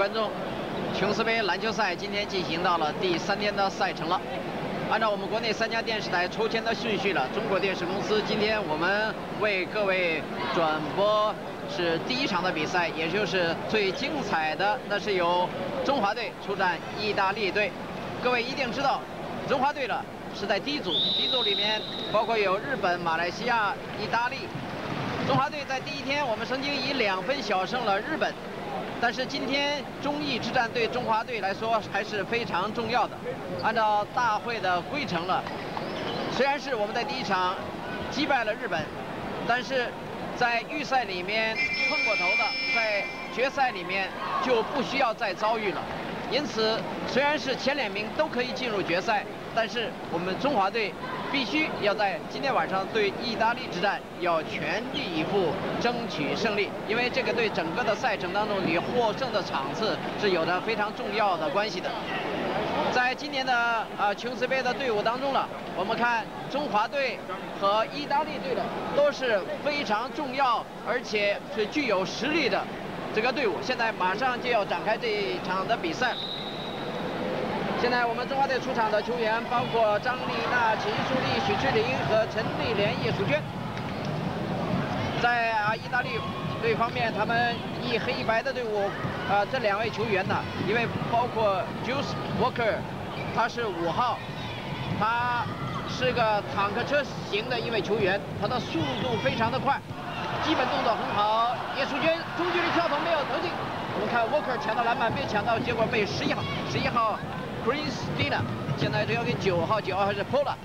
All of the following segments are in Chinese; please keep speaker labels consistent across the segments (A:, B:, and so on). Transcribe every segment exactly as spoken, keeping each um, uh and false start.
A: 观众，琼斯杯篮球赛今天进行到了第三天的赛程了。按照我们国内三家电视台抽签的顺序了，中国电视公司今天我们为各位转播是第一场的比赛，也就是最精彩的，那是由中华队出战意大利队。各位一定知道，中华队了是在 D 组 ，D 组里面包括有日本、马来西亚、意大利。中华队在第一天我们曾经以两分小胜了日本。 但是今天中意之战对中华队来说还是非常重要的。按照大会的规程了，虽然是我们在第一场击败了日本，但是在预赛里面碰过头的，在决赛里面就不需要再遭遇了。因此，虽然是前两名都可以进入决赛，但是我们中华队必须要在今天晚上对意大利之战要全力以赴争取胜利，因为这个对整个的赛程当中你获胜的场次是有着非常重要的关系的。在今年的啊琼斯杯的队伍当中了，我们看中华队和意大利队的都是非常重要而且是具有实力的这个队伍。现在马上就要展开这一场的比赛。 现在我们中华队出场的球员包括张丽娜、秦淑丽、许志玲和陈丽莲、叶淑娟。在啊意大利队方面，他们以黑一白的队伍，啊这两位球员呢，一位包括 Juice Walker， 他是五号，他是个坦克车型的一位球员，他的速度非常的快，基本动作很好。叶淑娟中距离跳投没有投进，我们看 Walker 抢到篮板没有抢到，结果被十一号，十一号。 Christina 现在交给九号，九号还是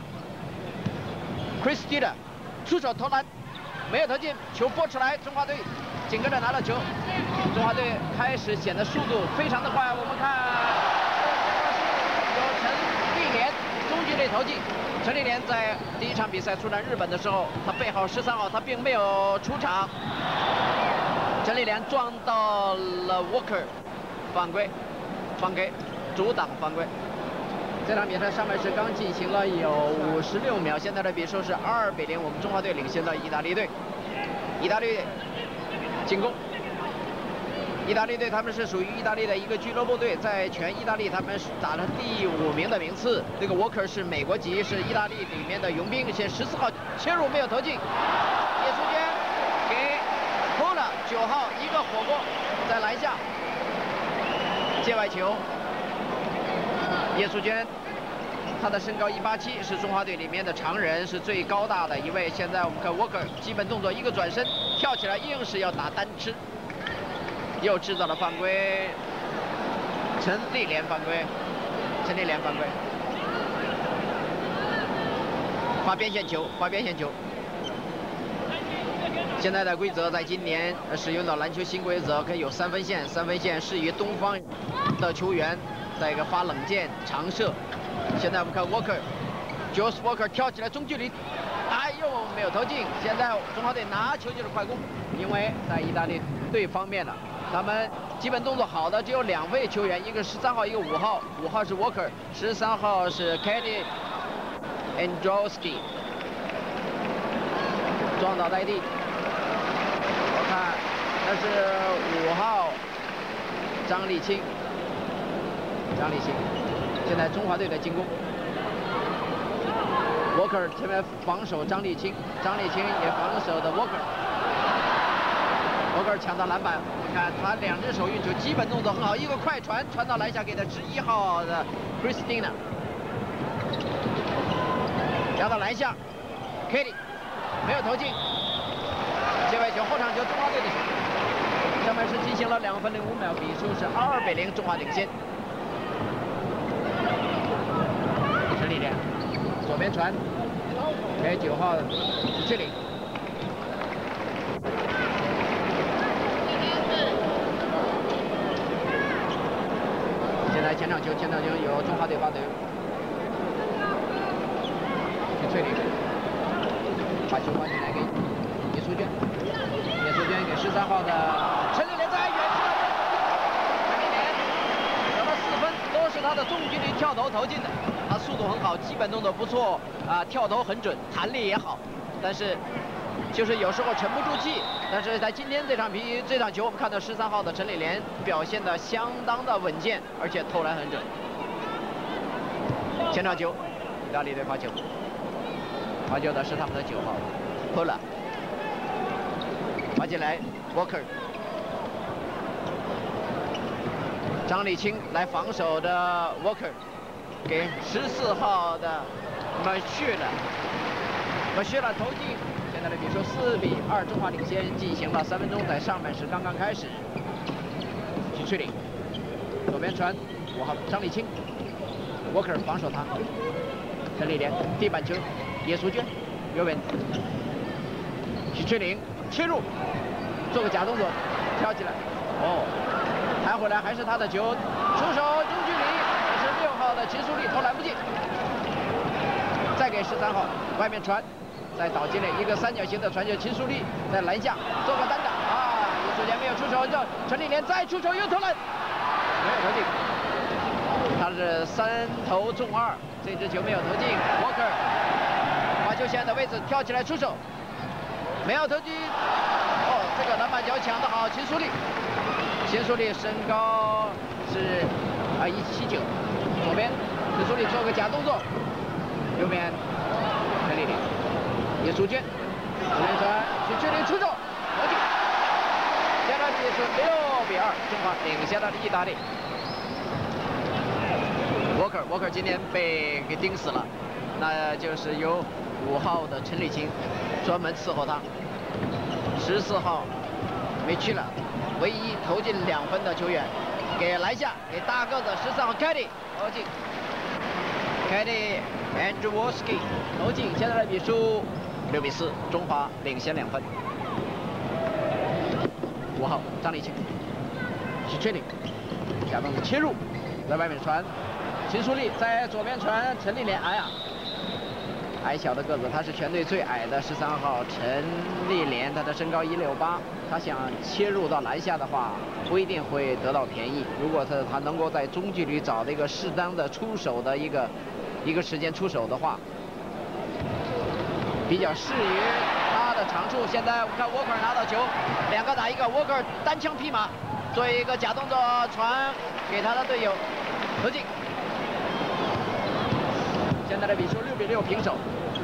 A: Paula。Christina 出手投篮，没有投进，球拨出来，中华队紧跟着拿了球。中华队开始显得速度非常的快。我们看有陈丽莲中距离投进。陈丽莲在第一场比赛出战日本的时候，她背号十三号，她并没有出场。陈丽莲撞到了 Walker， 犯规，犯规。 阻挡犯规。这场比赛上半时刚进行了有五十六秒，现在的比数是二比零，我们中华队领先了意大利队。意大利进攻。意大利队他们是属于意大利的一个俱乐部队，在全意大利他们是打了第五名的名次。这个 Walker 是美国籍，是意大利里面的佣兵，现十四号切入没有投进。叶淑娟给 Paula 九号一个火锅在篮下，界外球。 叶淑娟，她的身高一八七，是中华队里面的常人，是最高大的一位。现在我们看 Walker 基本动作一个转身，跳起来硬是要打单吃，又制造了犯规。陈丽莲犯规，陈丽莲犯规，罚边线球，罚边线球。现在的规则在今年使用的篮球新规则，可以有三分线，三分线适宜东方的球员。 再一个发冷箭长射，现在我们看 Walker，Juice Walker 跳起来中距离，哎呦没有投进。现在中华队拿球就是快攻，因为在意大利队方面呢，他们基本动作好的只有两位球员，一个十三号，一个五号，五号是 Walker， 十三号是 Katie Androwski， 撞倒在地。我看那是五号张丽青。 张丽青，现在中华队的进攻 ，Walker 前面防守张丽青，张丽青也防守的 Walker，Walker 抢到篮板，你看他两只手运球，基本动作很好，一个快传传到篮下给的十一号的 Christina， 压到篮下 ，Katie 没有投进，界外球后场球中华队的球，上半时进行了两分零五秒，比数是二比零，中华领先。 陈丽莲，左边传给九号徐志玲。现在前场球，前场球由中华队发球。徐翠玲把球传进来给叶淑娟，叶淑娟给十三号的陈丽莲在远处，陈丽莲得了四分，都是她的中距离跳投投进的。 他速度很好，基本动作不错啊，跳投很准，弹力也好，但是就是有时候沉不住气， 但是在今天这场比这场球，我们看到十三号的陈李莲表现的相当的稳健，而且投篮很准。前场球，意大利队发球，发球的是他们的九号 Pola， 发进来 Walker， 张立清来防守的 Walker， 给十四号的 Machula， Machula 投进。 现在的比数四比二，中华领先，进行了三分钟，在上半时刚刚开始。许翠玲，左边传，五号张立清 ，Walker 防守他，陈丽莲地板球，叶淑娟，右边，许翠玲切入，做个假动作，跳起来，哦，弹回来还是他的球，出手中距离，是六号的秦淑丽投篮不进，再给十三号外面传。 在岛基内一个三角形的传球，秦淑丽在篮下做个单打啊，叶淑娟没有出手，这陈丽莲再出手又投篮，没有投进，他是三投中二，这支球没有投进。Walker 发球线的位置跳起来出手，没有投进。哦，这个篮板球抢得好，秦淑丽，秦淑丽身高是啊一七九，左边秦淑丽做个假动作，右边陈丽莲。 叶淑娟，左边传，许翠玲出手，投进。现在比是六比二，中华领先了意大利。Walker Walker 今天被给盯死了，那就是由五号的陈立清专门伺候他。十四号没去了，唯一投进两分的球员，给篮下给大个子十三号 Katie 投进。Katie Andrzejewski 投进，现在的比数。 六比四，中华领先两分。五号张立清，许翠玲，假动作切入，在外面传，秦淑丽在左边传，陈丽莲，哎呀，矮小的个子，她是全队最矮的十三号陈丽莲，她的身高一六八，她想切入到篮下的话，不一定会得到便宜。如果她她能够在中距离找到一个适当的出手的一个一个时间出手的话。 比较适于他的长处。现在我们看 Walker 拿到球，两个打一个 ，Walker 单枪匹马，做一个假动作传给他的队友，投进。现在的比数六比六平手。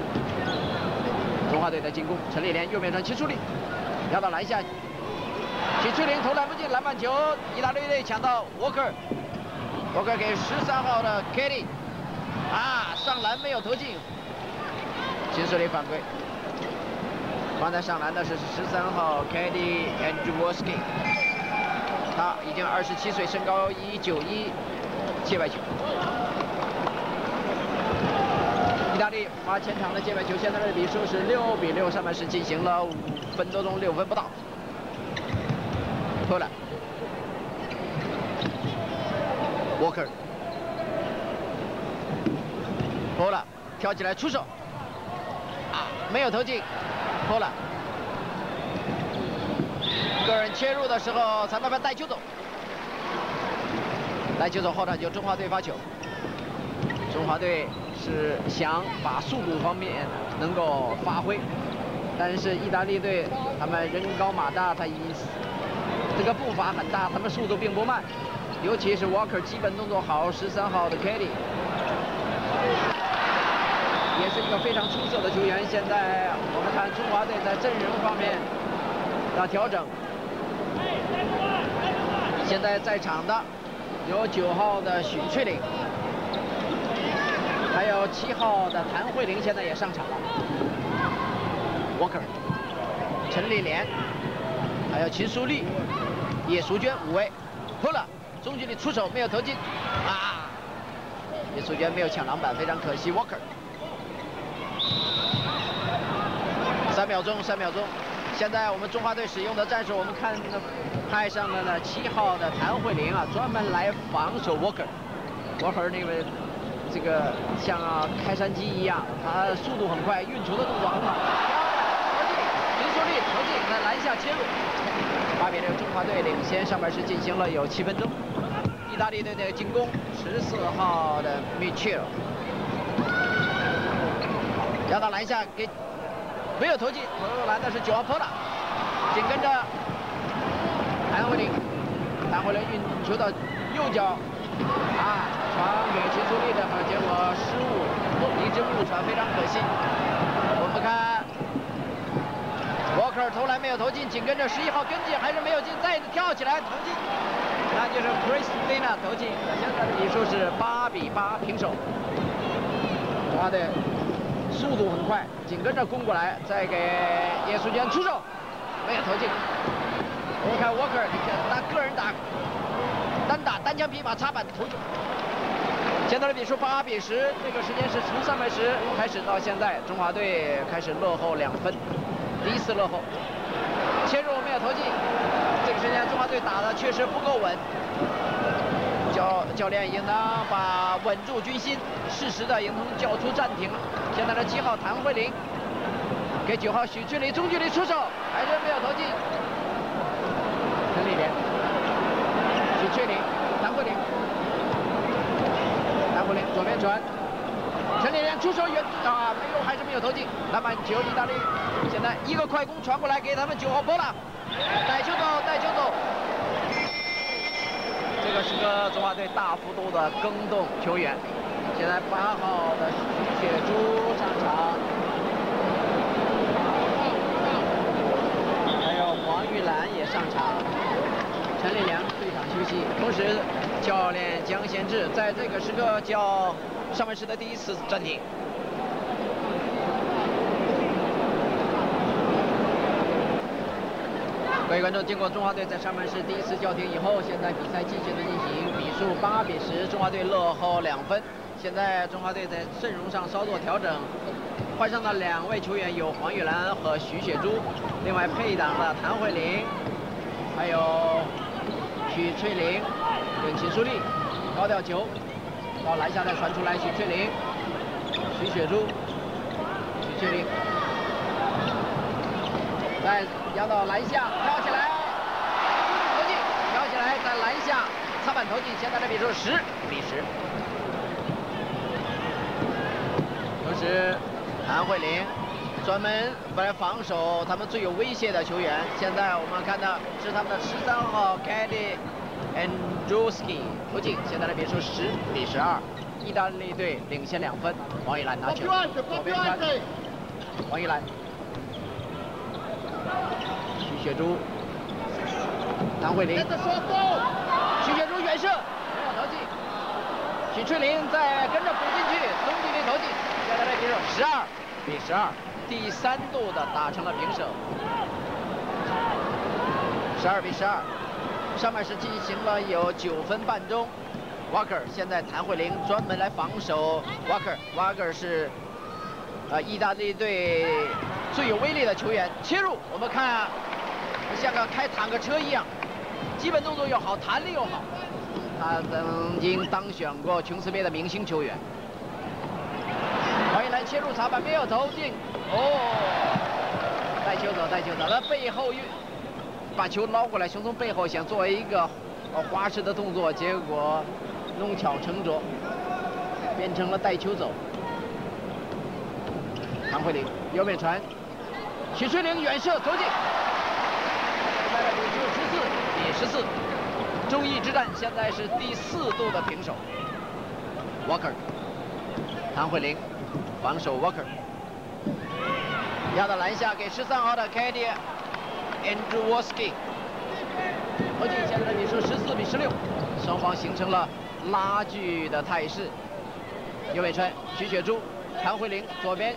A: 中华队的进攻，陈丽莲右边传秦淑丽，要到篮下，秦翠玲投篮不进，篮板球，意大利队抢到 Walker，Walker 给十三号的 Katie， 啊，上篮没有投进。 秦淑丽犯规，刚才上篮的是十三号 Katie Andrzejewski， 他已经二十七岁，身高一九一，界外球。意大利发前场的界外球，现在的比数是六比六，上半时进行了五分多钟，六分不到。投篮 ，Walker， 投篮，跳起来出手。 没有投进，投篮。个人切入的时候，裁判带球走，带球走后场球，中华队发球。中华队是想把速度方面能够发挥，但是意大利队他们人高马大，他以这个步伐很大，他们速度并不慢，尤其是 Walker 基本动作好，十三号的 Katie。 也是一个非常出色的球员。现在我们看中华队在阵容方面的调整。现在在场的有九号的许翠玲，还有七号的谭慧玲，现在也上场了。Walker、陈丽莲，还有秦淑丽、叶淑娟五位。Pola中距离出手没有投进，啊，叶淑娟没有抢篮板，非常可惜。Walker。 三秒钟，三秒钟。现在我们中华队使用的战术，我们看派上了呢七号的谭慧玲啊，专门来防守 Walker。Walker 那位这个像啊开山鸡一样，他速度很快，运球的动作很好。投进，林淑丽投进，在篮下切入。八比六，中华队领先，上半时进行了有七分钟。意大利队的进攻，十四号的 Mitchell。 要到篮下给，没有投进，投篮的是九号 Pola， 紧跟着谭慧玲，谭慧玲运球到右脚，啊，传给秦楚丽的，结果失误，一直误传，非常可惜。我们看。 沃克尔投篮没有投进，紧跟着十一号跟进还是没有进，再跳起来投进，那就是 Christina 投进。现在的比数是八比八平手。他的速度很快，紧跟着攻过来，再给叶淑娟出手，没有投进。我们看沃克尔，他个人打单打单枪匹马插板投球。现在的比数八比十，这个时间是从上半时开始到现在，中华队开始落后两分。 第一次落后，切入没有投进。这个时间中华队打的确实不够稳，教教练应当把稳住军心，适时的应当叫出暂停。现在的七号谭慧玲给九号许翠玲中距离出手，还是没有投进。陈丽莲、许翠玲、谭慧玲、谭慧玲左边传。 陈丽莲出手远啊，没有，还是没有投进。篮板球，意大利现在一个快攻传过来给他们九号波浪，带球走，带球走。这个是个中华队大幅度的更动球员。现在八号的徐雪珠上场，还有黄玉兰也上场。陈丽莲退场休息，同时教练江贤志在这个时刻叫。 上半时的第一次暂停。各位观众，经过中华队在上半时第一次叫停以后，现在比赛继续的进行，比数八比十，中华队落后两分。现在中华队在阵容上稍作调整，换上的两位球员有黄玉兰和徐雪珠，另外配档的谭慧玲，还有许翠玲跟秦淑丽，高吊球。 到篮下再传出来，许翠玲、徐雪珠、许翠玲，再压到篮下，跳起来，投进，跳起来，在篮下擦板投进，现在的比数十比十。同时，谭慧玲专门来防守他们最有威胁的球员。现在我们看到是他们的十三号 Kelly Andruski 投进，现在的比数十比十二，意大利队领先两分。王玉兰拿球，左边传，王玉兰，徐雪珠，谭慧玲，徐雪珠远射没有投进，许翠玲再跟着补进去，中距离投进，现在的比数十二比十二，第三度的打成了平手，十二比十二。 上半时进行了有九分半钟，瓦克尔现在谭慧玲专门来防守瓦克尔，瓦克尔是呃意大利队最有威力的球员。切入我们看像个开坦克车一样，基本动作又好，弹力又好。他曾经当选过琼斯杯的明星球员。黄玉兰切入插板没有投进，哦，带球走，带球走，他背后运。 把球捞过来，熊从背后想作为一个呃花式的动作，结果弄巧成拙，变成了带球走。谭慧玲右边传，许翠玲远射投进，现在的比数十四比十四。中意之战现在是第四度的平手。Walker， 谭慧玲防守 Walker， 压到篮下给十三号的 Katie Andruski， 投进，现在的比数十四比十六，双方形成了拉锯的态势。右边传，徐雪珠、谭慧玲左边，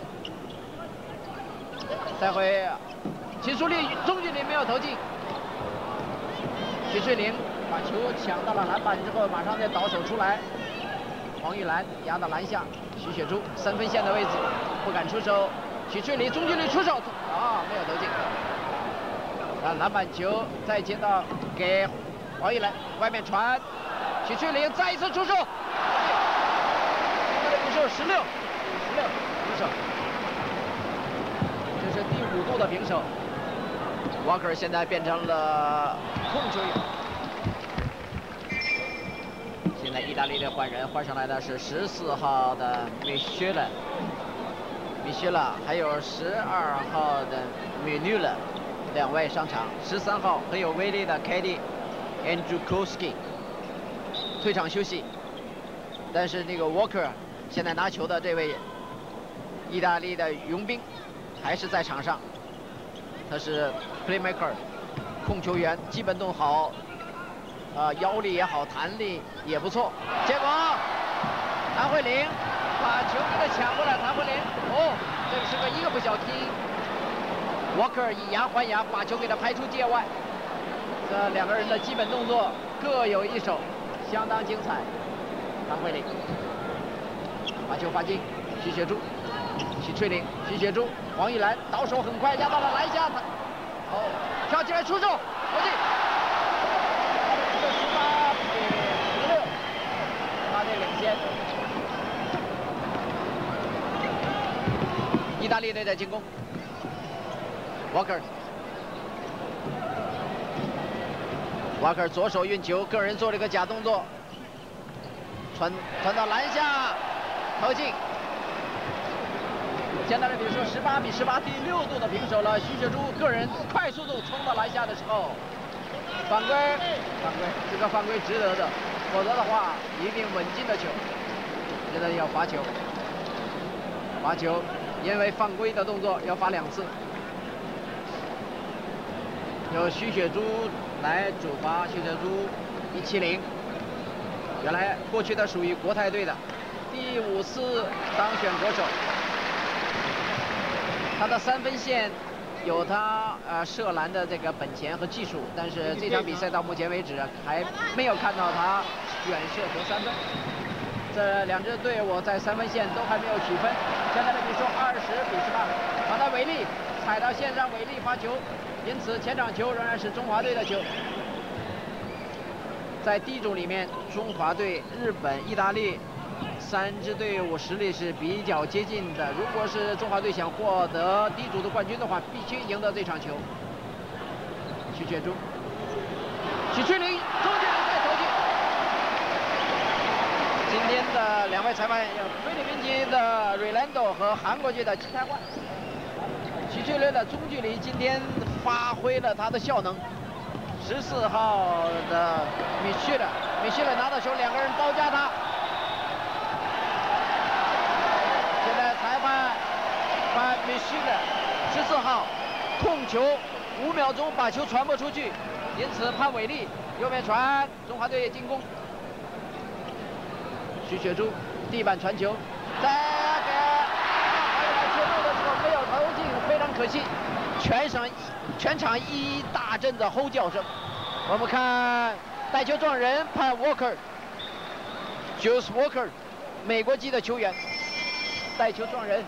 A: 再回秦淑丽中距离没有投进，徐翠玲把球抢到了篮板之后，马上再倒手出来。黄玉兰压到篮下，徐雪珠三分线的位置不敢出手，许翠玲中距离出手啊，没有投进。啊，篮板球再接到给黄玉兰，外面传，许翠玲再一次出手，现在的比数十六十六平手，这是第五度的平手。沃克尔现在变成了控球员。现在意大利队换人，换上来的是十四号的米歇勒，米歇勒，还有十二号的米纽勒。 两位上场，十三号很有威力的 Katie Andrzejkowski 退场休息，但是那个 Walker 现在拿球的这位意大利的佣兵还是在场上，他是 playmaker 控球员，基本动好，啊、呃、腰力也好，弹力也不错。结果谭慧玲把球给他抢过来，谭慧玲哦，这个是个一个不小心 ，Walker 以牙还牙，把球给他拍出界外。这两个人的基本动作各有一手，相当精彩。谭慧玲把球发进，徐雪珠。 许翠玲、徐雪珠、黄玉兰倒手很快压到了篮下，他哦跳起来出手，国际十八比十六，八队领先。意大利队的进攻 ，Walker，Walker Walker 左手运球，个人做了一个假动作，传传到篮下，投进。 现在的比数十八比十八，第六度的平手了。徐雪珠个人快速度冲到篮下的时候，犯规，犯规，这个犯规值得的，否则的话一定稳进的球。现在要罚球，罚球，因为犯规的动作要罚两次。由徐雪珠来主罚，徐雪珠一七零，原来过去的属于国泰队的，第五次当选国手。 他的三分线有他呃射篮的这个本钱和技术，但是这场比赛到目前为止还没有看到他远射投三分。这两支队伍在三分线都还没有取分。现在的比数二十比十八，把他违例踩到线上，违例罚球，因此前场球仍然是中华队的球。在 D 组里面，中华队、日本、意大利。 三支队伍实力是比较接近的。如果是中华队想获得 D 组的冠军的话，必须赢得这场球。徐雪珠、许翠玲中间再投进。今天的两位裁判有菲律宾籍的 Rolando 和韩国籍的金泰焕。许翠玲的中距离今天发挥了他的效能。十四号的米歇尔，米歇尔拿到球，两个人包夹他。 裁判把米歇尔十四号控球五秒钟把球传播出去，因此判违例。右面传，中华队进攻。徐雪珠地板传球，再给黄玉兰切入的时候没有投进，非常可惜。全场全场一大阵的吼叫声。我们看带球撞人判 Walker，Juice Walker， 美国籍的球员。 带球撞人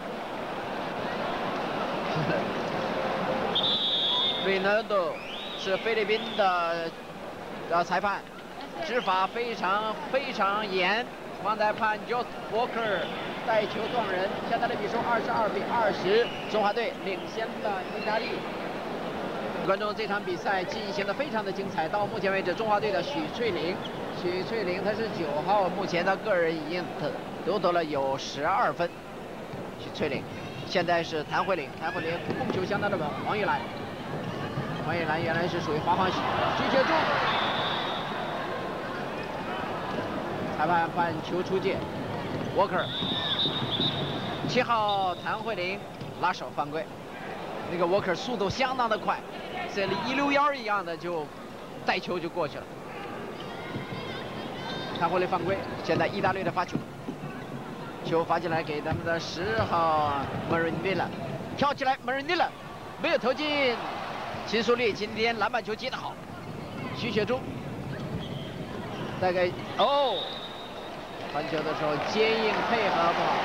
A: ，Ronaldo 是菲律宾的呃裁判，执法非常非常严。刚才判 Josh Walker 带球撞人，现在的比数二十二比二十，中华队领先了意大利。观众，这场比赛进行的非常的精彩，到目前为止，中华队的许翠玲，许翠玲她是九号，目前她个人已经得。 夺得了有十二分，许翠玲，现在是谭慧玲，谭慧玲控球相当的稳。王玉兰，王玉兰原来是属于滑滑许，徐雪珠，裁判判球出界 ，Walker， 七号谭慧玲拉手犯规，那个 Walker 速度相当的快，像一溜烟一样的就带球就过去了。谭慧玲犯规，现在意大利的发球。 球发进来给他们的十号 Marinilla， 跳起来 Marinilla 没有投进。秦淑丽今天篮板球接得好，徐雪珠再给哦，传球的时候坚硬配合不好。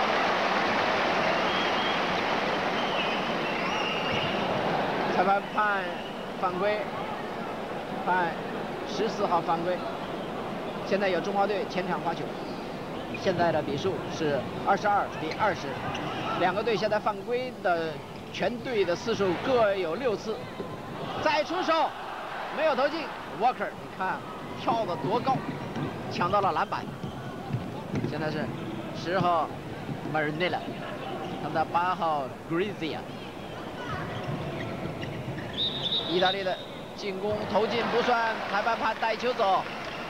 A: 裁判判犯规，判十四号犯规。现在有中华队前场发球。 现在的比数是二十二比二十，两个队现在犯规的全队的次数各有六次。再出手，没有投进。Walker， 你看跳得多高，抢到了篮板。现在是十号 Marinilla， 他们的八号 Grizia。 意大利的进攻投进不算，裁判判带球走。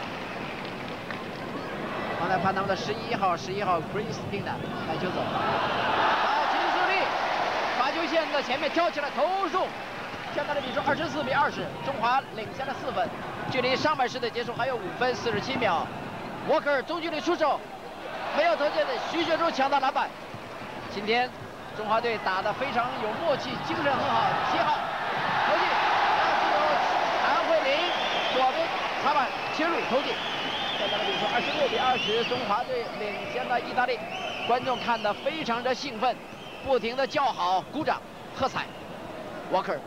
A: 刚才判他们的十一号，十一号 Christina 带球走。好，金素丽罚球线的前面跳起来投入。现在的比数二十四比二十，中华领先了四分，距离上半时的结束还有五分四十七秒。沃克尔中距离出手，没有投进的徐雪珠抢到篮板。今天中华队打得非常有默契，精神很好。七号投进，然后是由谭慧玲左边滑板切入投进。现在的比数二十六比二十，中华队领先了意大利。观众看得非常的兴奋，不停的叫好、鼓掌、喝彩。沃克尔。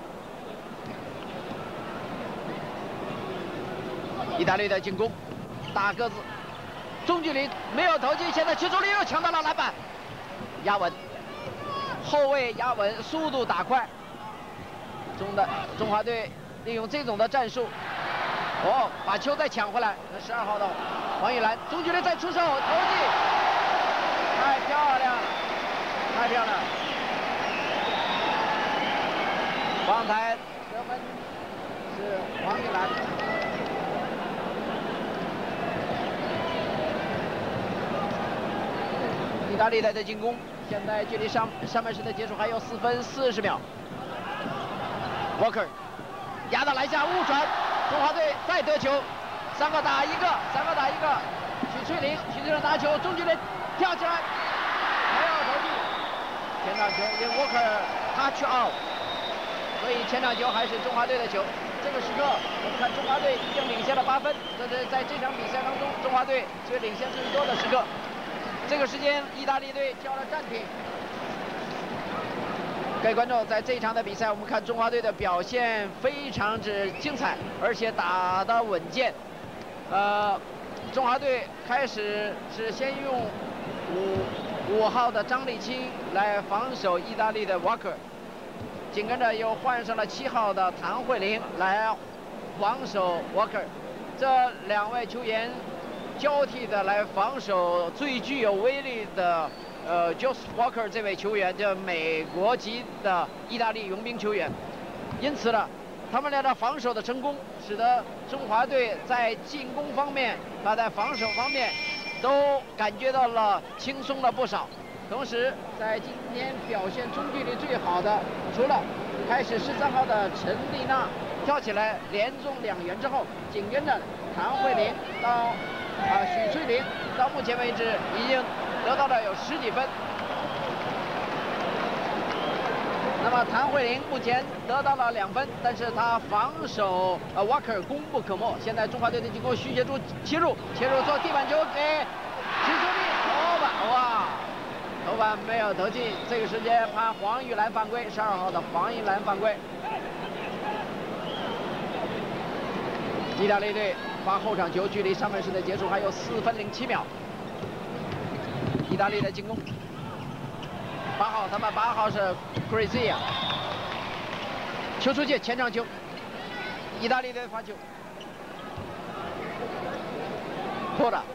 A: 意大利的进攻，大个子，中距离没有投进，现在屈楚林又抢到了篮板，压稳，后卫压稳，速度打快。中的中华队利用这种的战术，哦，把球再抢回来。那十二号的黄玉兰中距离再出手投进，太漂亮了，太漂亮了。王台得分是黄玉兰。意大利队的进攻，现在距离上上半时的结束还有四分四十秒。沃克尔压到篮下误传，中华队再得球，三个打一个，三个打一个。许翠玲，许翠玲拿球，中距离跳起来，没有投进，前场球因为沃克尔 touch out， 所以前场球还是中华队的球。这个时刻，我们看中华队已经领先了八分，这是在这场比赛当中中华队最领先最多的时刻。这个时间，意大利队叫了暂停。各位观众，在这一场的比赛，我们看中华队的表现非常之精彩，而且打得稳健。呃，中华队开始是先用五五号的张立清来防守意大利的沃克尔，紧跟着又换上了七号的谭慧玲来防守沃克尔，这两位球员交替的来防守最具有威力的呃 Josh Walker 这位球员，这美国籍的意大利佣兵球员。因此呢，他们俩的防守的成功，使得中华队在进攻方面，他在防守方面都感觉到了轻松了不少。同时，在今天表现中距离最好的，除了开始十三号的陈丽娜跳起来连中两元之后，紧跟着谭慧玲到。啊，许翠玲到目前为止已经得到了有十几分。那么谭慧玲目前得到了两分，但是她防守呃沃克尔功不可没。现在中华队的进攻，徐协助切入，切入做地板球给徐淑丽头板，哇，头板没有投进。这个时间判黄玉兰犯规，十二号的黄玉兰犯规。意大利队发后场球，距离上半时的结束还有四分零七秒。意大利的进攻，八号，他们八号是 Crazy 啊，球出界，前场球，意大利队发球，破了，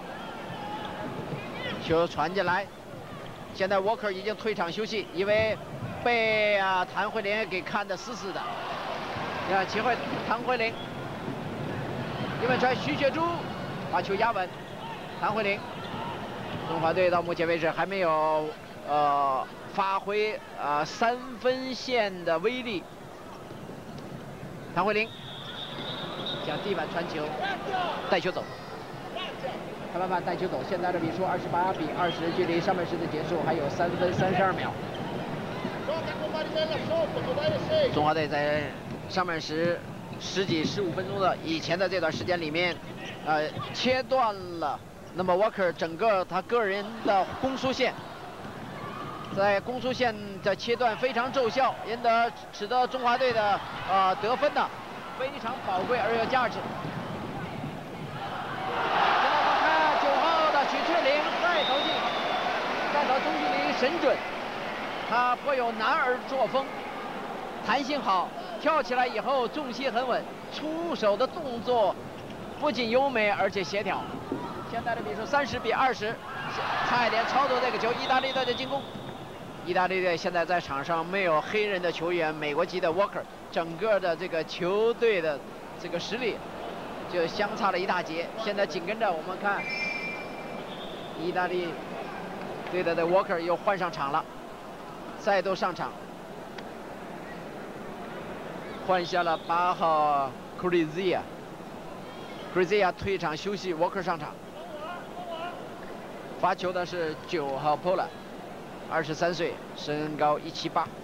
A: 球传进来，现在沃克已经退场休息，因为被啊谭慧玲给看得死死的。你看，齐慧谭慧玲。因为传徐雪珠把球压稳，谭慧玲，中华队到目前为止还没有呃发挥啊、呃、三分线的威力。谭慧玲将地板传球，带球走，裁判判带球走。现在的比数二十八比二十，距离上半时的结束还有三分三十二秒。中华队在上半时。十几十五分钟的以前的这段时间里面，呃，切断了那么沃克尔整个他个人的攻输线，在攻输线的切断非常奏效，因得使得中华队的呃得分呢非常宝贵而有价值。现在我们看九号的许翠玲再投进，再投中距离神准，他颇有男儿作风，弹性好。跳起来以后重心很稳，出手的动作不仅优美而且协调。现在的比数三十比二十，差一点超夺这个球。意大利队的进攻， 意大利队现在在场上没有黑人的球员，美国籍的 Walker， 整个的这个球队的这个实力就相差了一大截。现在紧跟着我们看，意大利队的的 Walker 又换上场了，再度上场，换下了八号 Crizia，Crizia 退场休息 ，Walker 上场。发球的是九号 Pola。 二十三岁，身高一七八。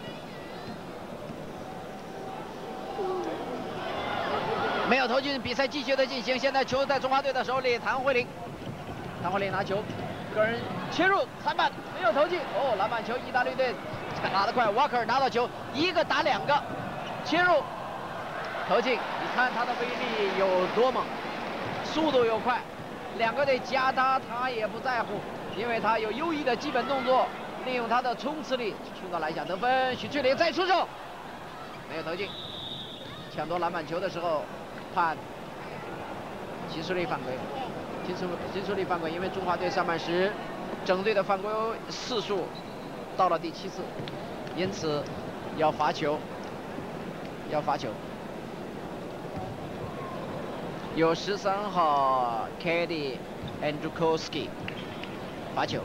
A: 没有投进，比赛继续的进行。现在球在中华队的手里，谭慧玲，谭慧玲拿球，个人切入篮板，没有投进。哦，篮板球，意大利队打得快 ，Walker 拿到球，一个打两个，切入，投进。你看他的威力有多猛，速度又快，两个队夹他，他也不在乎。 因为他有优异的基本动作，利用他的冲刺力冲到篮下得分。许翠玲再出手，没有投进。抢夺篮板球的时候，判秦书丽犯规。秦书秦书丽犯规，因为中华队上半时整队的犯规次数到了第七次，因此要罚球，要罚球。有十三号 Katie Andrzejkowski。 罚球，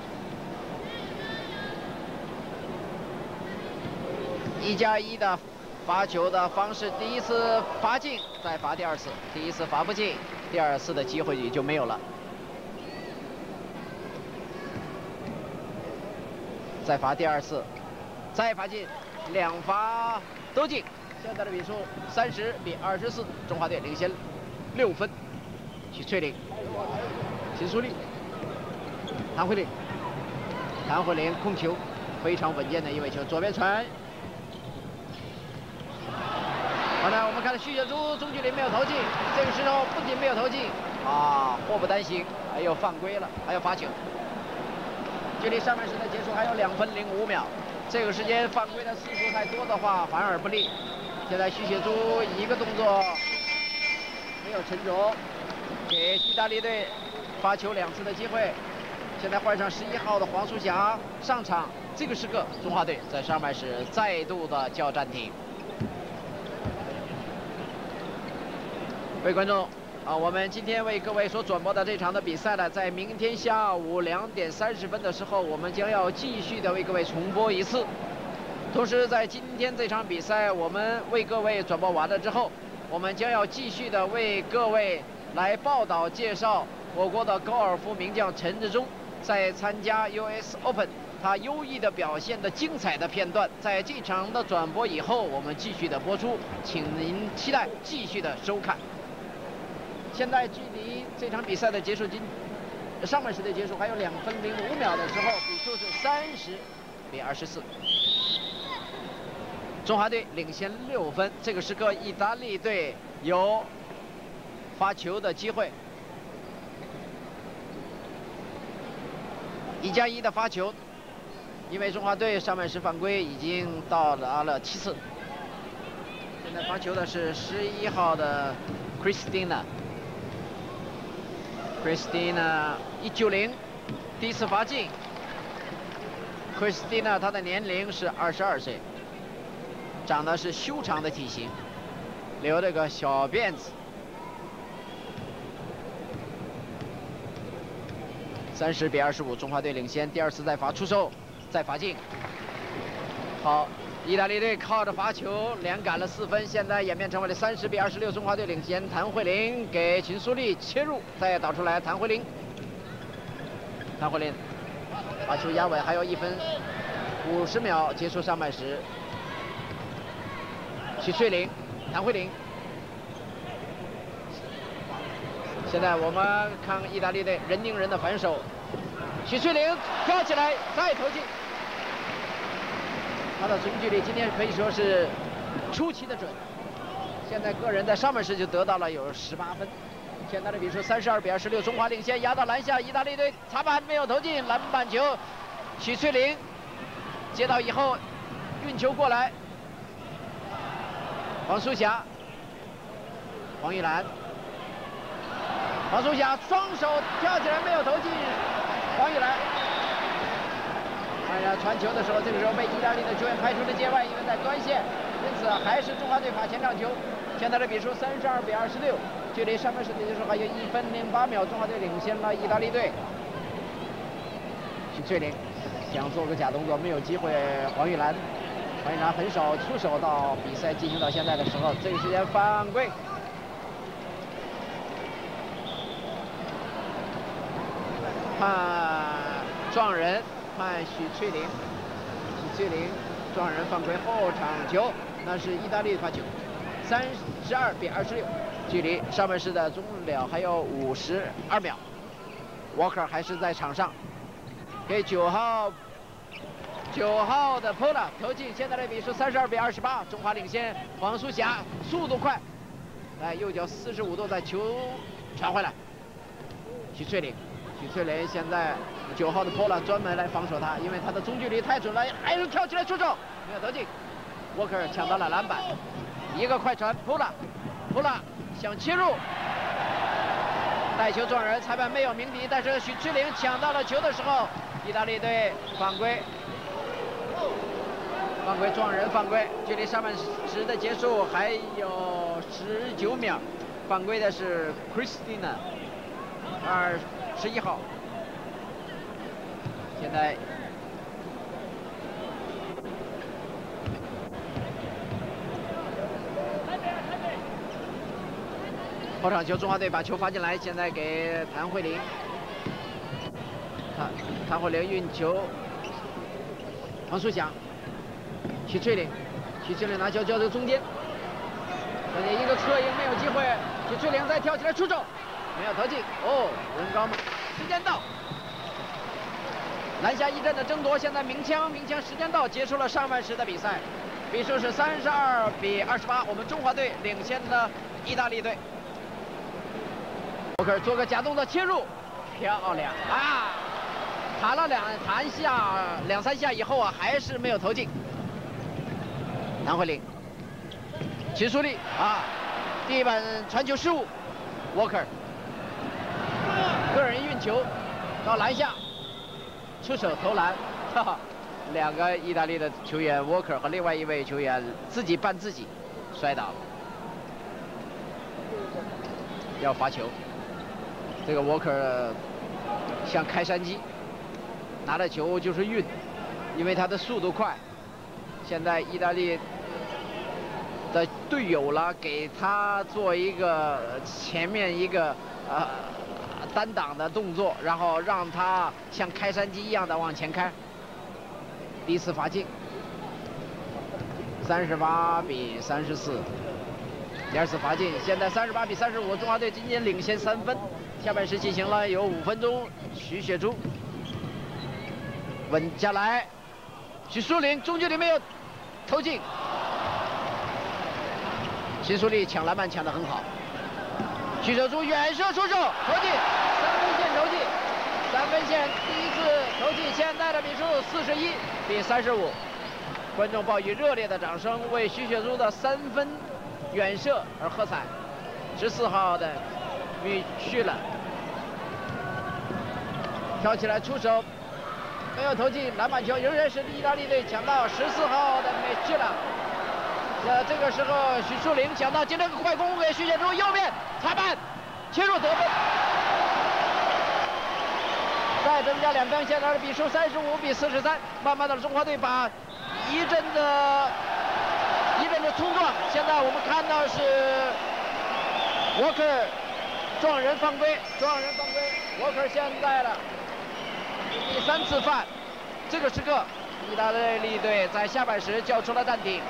A: 一加一的罚球的方式，第一次罚进，再罚第二次，第一次罚不进，第二次的机会也就没有了。再罚第二次，再罚进，两罚都进。现在的比数三十比二十四，中华队领先六分。许翠玲，秦书丽。 谭慧玲，谭慧玲控球，非常稳健的一位球，左边传。好的，我们看到徐雪珠中距离没有投进，这个时候不仅没有投进，啊，祸不单行，还有犯规了，还有罚球。距离上半时的结束还有两分零五秒，这个时间犯规的次数太多的话反而不利。现在徐雪珠一个动作没有沉着，给意大利队罚球两次的机会。 现在换上十一号的黄淑霞上场，这个时刻中华队在上半时再度的叫暂停。各位观众啊，我们今天为各位所转播的这场的比赛呢，在明天下午两点三十分的时候，我们将要继续的为各位重播一次。同时，在今天这场比赛我们为各位转播完了之后，我们将要继续的为各位来报道介绍我国的高尔夫名将陈志忠。 在参加 U S Open， 他优异的表现的精彩的片段，在这场的转播以后，我们继续的播出，请您期待继续的收看。现在距离这场比赛的结束，今上半时的结束还有两分零五秒的时候，比数是三十比二十四，中华队领先六分。这个时刻，意大利队有发球的机会。 一加一的发球，因为中华队上半时犯规已经到达了七次。现在发球的是十一号的 Christina，Christina 一九零，第一次罚进。Christina 她的年龄是二十二岁，长得是修长的体型，留了个小辫子。 三十比二十五，中华队领先。第二次再罚出手，再罚进。好，意大利队靠着罚球连赶了四分，现在演变成为了三十比二十六，中华队领先。谭慧玲给秦书丽切入，再导出来，谭慧玲，谭慧玲把球压稳，还有一分五十秒结束上半时。许翠玲，谭慧玲。 现在我们看意大利队人盯人的反手，许翠玲跳起来再投进，他的中距离今天可以说是出奇的准。现在个人在上半时就得到了有十八分。现在的比数三十二比二十六，中华领先，压到篮下，意大利队擦板没有投进，篮板球，许翠玲接到以后运球过来，黄淑霞，黄玉兰。 黄淑霞双手跳起来没有投进，黄玉兰， 当然传球的时候，这个时候被意大利的球员排出了界外，因为在端线，因此还是中华队罚前场球。现在的比数三十二比二十六，距离上半时的结束还有一分零八秒，中华队领先了意大利队。徐翠玲想做个假动作，没有机会。黄玉兰，黄玉兰很少出手，到比赛进行到现在的时候，这个时间犯规。 判撞人，判许翠玲，许翠玲撞人犯规后场球，那是意大利发球，三十二比二十六，距离上半时的终了还有五十二秒。Walker 还是在场上，给九号九号的 Pola 投进，现在的比数三十二比二十八，中华领先。黄淑霞速度快，来右脚四十五度在球传回来，许翠玲。 许翠玲现在九号的 Pola 专门来防守他，因为他的中距离太准了，还是跳起来出手，没有得进。Walker 抢到了篮板，一个快传 ，Pola，Pola 想切入，带球撞人，裁判没有鸣笛，但是许翠玲抢到了球的时候，意大利队犯规，犯规撞人犯规，距离上半时的结束还有十九秒，犯规的是 Christina， 二。 十一号，现在后场球，中华队把球发进来，现在给谭慧玲，谭谭慧玲运球，黄淑祥，许翠玲，许翠玲拿球交到中间，关键一个侧应没有机会，许翠玲再跳起来出手。 没有投进哦，人高马，时间到。篮下一阵的争夺，现在鸣枪，鸣枪，时间到，结束了上半时的比赛，比数是三十二比二十八，我们中华队领先了意大利队。沃克做个假动作切入，漂亮啊！弹了两弹下两三下以后啊，还是没有投进。谭慧玲，秦淑丽啊，地板传球失误，沃克。 个人运球到篮下，出手投篮，哈哈，两个意大利的球员 Walker 和另外一位球员自己绊自己，摔倒了，要罚球。这个 Walker 像开山鸡，拿了球就是运，因为他的速度快。现在意大利的队友了，给他做一个前面一个呃。 单挡的动作，然后让他像开山鸡一样的往前开。第一次罚进，三十八比三十四。第二次罚进，现在三十八比三十五，中华队今天领先三分。下半时进行了有五分钟，徐雪珠稳下来，许淑玲中距离没有投进，秦淑丽抢篮板抢得很好。 许守珠远射出手，投进，三分线投进，三分线第一次投进，现在的比数四十一比三十五。观众报以热烈的掌声为徐雪珠的三分远射而喝彩。十四号的米去了，跳起来出手，没有投进篮板球，仍然是意大利队抢到十四号的米去了。 呃，这个时候许淑玲抢到，接了个快攻给徐雪珠，右边裁判切入得分，再增加两分，现在的比数三十五比四十三。慢慢的，中华队把一阵的一阵的冲撞，现在我们看到是沃克撞人犯规，撞人犯规，沃克现在了第三次犯。这个时刻，意大利队在下半时叫出了暂停。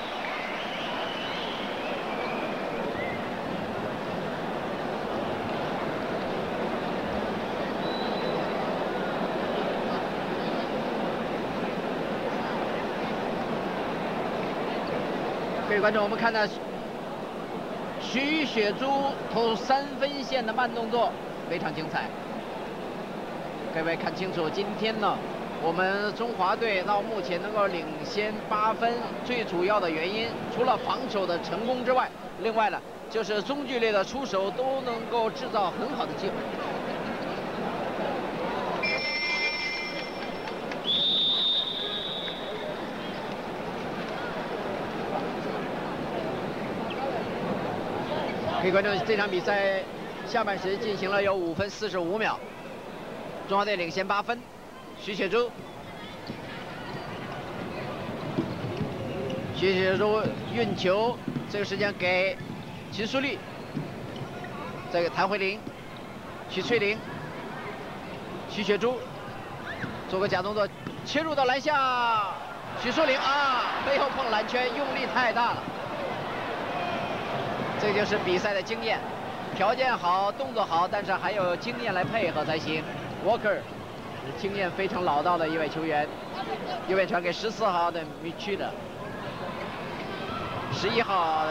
A: 各位观众，我们看到徐雪珠投三分线的慢动作非常精彩。各位看清楚，今天呢，我们中华队到目前能够领先八分，最主要的原因除了防守的成功之外，另外呢就是中距离的出手都能够制造很好的机会。 各位观众，这场比赛下半时进行了有五分四十五秒，中华队领先八分。徐雪珠，徐雪珠运球，这个时间给秦淑丽，再给谭慧玲、许翠玲、徐雪珠，做个假动作，切入到篮下，许淑玲啊，没有碰篮圈，用力太大了。 这就是比赛的经验，条件好，动作好，但是还有经验来配合才行。Walker 经验非常老道的一位球员，右边传给十四号的米奇的，十一号的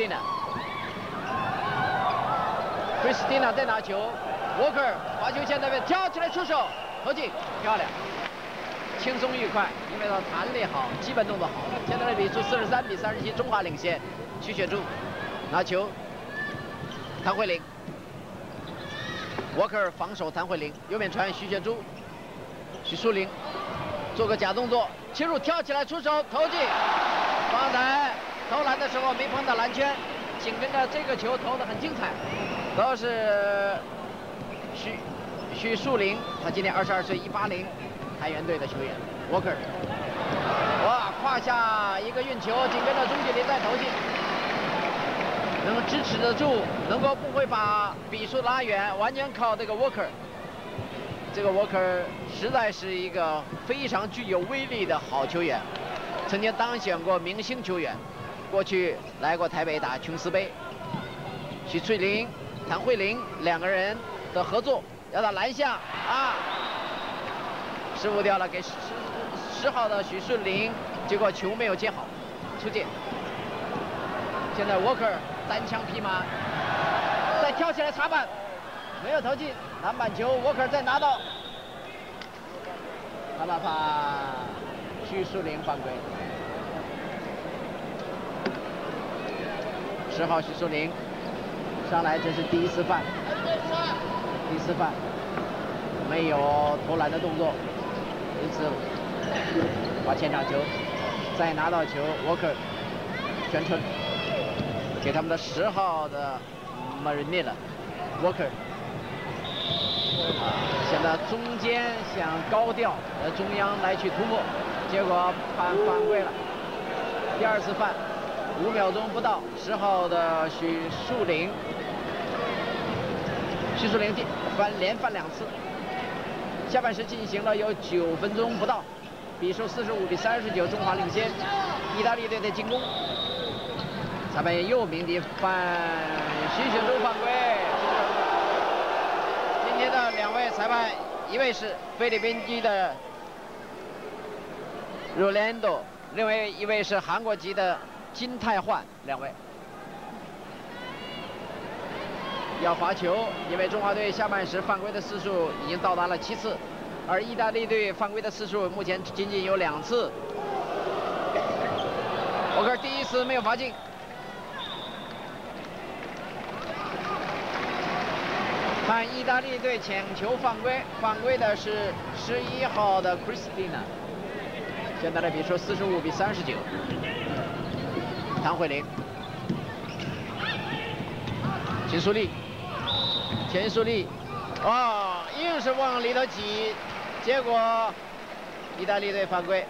A: Christina，Christina 在拿球 ，Walker 罚球线那边跳起来出手，投进，漂亮，轻松愉快，因为他弹力好，基本动作好。现在的比数四十三比三十七，中华领先。徐雪珠。 拿球，谭慧玲 ，Walker 防守谭慧玲，右面传徐雪珠，许淑玲做个假动作，切入跳起来出手投进，刚才投篮的时候没碰到篮圈，紧跟着这个球投得很精彩，都是许许淑玲，她今年二十二岁，一八零，海员队的球员 ，Walker， 哇，胯下一个运球，紧跟着中距离再投进。 能支持得住，能够不会把比数拉远，完全靠这个 Walker。这个 Walker 实在是一个非常具有威力的好球员，曾经当选过明星球员，过去来过台北打琼斯杯。许翠玲、谭慧玲两个人的合作，要到篮下啊，失误掉了，给十十号的许顺玲，结果球没有接好，出界。现在 Walker。 单枪匹马，再跳起来插板，没有投进篮板球。Walker 再拿到，他把罚徐淑玲犯规。十号徐淑玲上来，这是第一次犯，第一次犯，没有投篮的动作，因此罚前场球，再拿到球 ，Walker 全春。 给他们的十号的 Marinilla Walker， 啊，现在中间想高调，呃，中央来去突破，结果判犯规了，第二次犯，五秒钟不到，十号的许树玲，许树玲犯连犯两次，下半时进行了有九分钟不到，比数四十五比三十九，中华领先，意大利队的进攻。 裁判员又鸣笛犯徐雪珠犯规。今天的两位裁判，一位是菲律宾籍的 Rolando， 另外一位是韩国籍的金泰焕，两位要罚球，因为中华队下半时犯规的次数已经到达了七次，而意大利队犯规的次数目前仅仅有两次。我看第一次没有罚进。 看意大利队抢球犯规，犯规的是十一号的 Christina。现在的比数四十五比三十九。谭慧玲、秦淑丽、钱淑丽，哦，硬是往里头挤，结果意大利队犯规。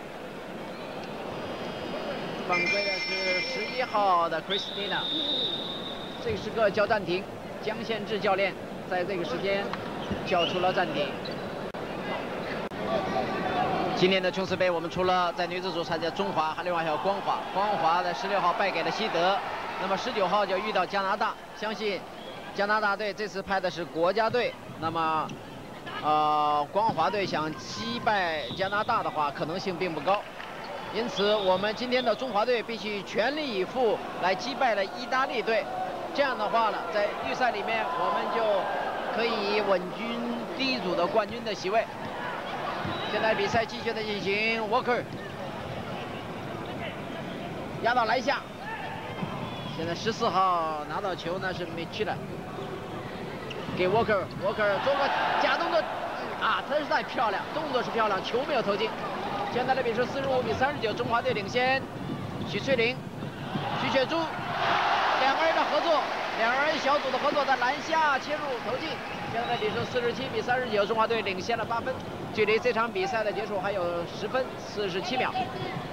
A: 犯规的是十一号的 Christina。这时刻叫暂停，江宪志教练。 在这个时间叫出了暂停。今年的琼斯杯，我们除了在女子组参加中华，还另外还有光华。光华的十六号败给了西德，那么十九号就遇到加拿大。相信加拿大队这次派的是国家队，那么呃光华队想击败加拿大的话，可能性并不高。因此，我们今天的中华队必须全力以赴来击败了意大利队。 这样的话呢，在预赛里面，我们就可以稳居第一组的冠军的席位。现在比赛继续的进行 ，Walker 压到篮下。现在十四号拿到球呢是 Mitchell， 给 Walker，Walker 做个假动作，啊，真是太漂亮，动作是漂亮，球没有投进。现在的比数四十五比三十九，中华队领先。许翠玲、徐雪珠。 两个人的合作， 两人小组的合作在篮下切入投进，现在比数四十七比三十九，中华队领先了八分，距离这场比赛的结束还有十分四十七秒。